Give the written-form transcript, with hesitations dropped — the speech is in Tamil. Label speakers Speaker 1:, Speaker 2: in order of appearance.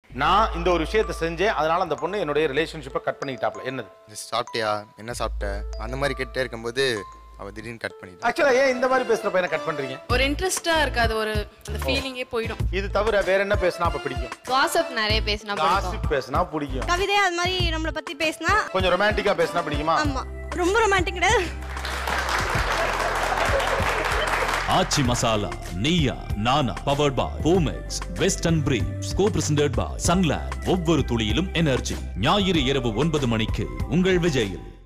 Speaker 1: நான் இந்த ஒரு விஷயத்தை செஞ்சேன், அதனால அந்த பொண்ணு என்னுடைய ரிலேஷன்ஷிப்பை கட் பண்ணிக்கிட்டாப்ல. என்னது?
Speaker 2: சாப்பிட்டியா, என்ன சாப்பிட்ட, அந்த மாதிரி கேட்டே இருக்கும்போது அவ திடீர்னு கட் பண்ணிட்டா.
Speaker 1: ஆக்சுவலா ஏன் இந்த மாதிரி பேசுற பையனை கட் பண்றீங்க?
Speaker 3: ஒரு இன்ட்ரெஸ்டா இருக்காது, ஒரு அந்த ஃபீலிங்கே போய்டும்.
Speaker 1: இது தவிர வேற என்ன பேசினா அப்ப பிடிக்கும்?
Speaker 4: காசிப் நிறைய பேசினா பிடிக்கும்.
Speaker 1: காசிப் பேசினா பிடிக்கும்.
Speaker 5: கவிதை அது மாதிரி நம்மள பத்தி பேசினா
Speaker 1: கொஞ்சம் ரொமான்டிக்கா பேசினா பிடிக்குமா?
Speaker 5: ஆமா, ரொம்ப ரொமான்டிக் கிடையாது.
Speaker 6: ஆச்சி Masala, Neeya Naana, powered by Boomex, western பிரீவ்ஸ், கோ-பிரசன்டட் பை சன்லேண்ட். ஒவ்வொரு துளியிலும் எனர்ஜி. ஞாயிறு இரவு 9 மணிக்கு உங்கள் விஜயில்.